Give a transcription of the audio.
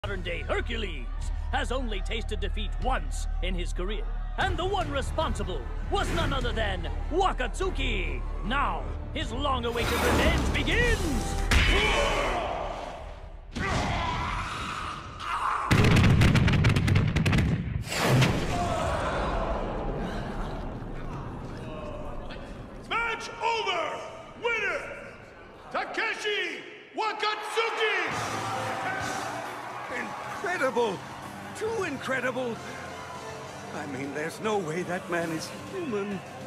Modern-day Hercules has only tasted defeat once in his career. And the one responsible was none other than Wakatsuki. Now, his long-awaited revenge begins! Match over! Winner! Takeshi Wakatsuki! Incredible! Too incredible! I mean, there's no way that man is human.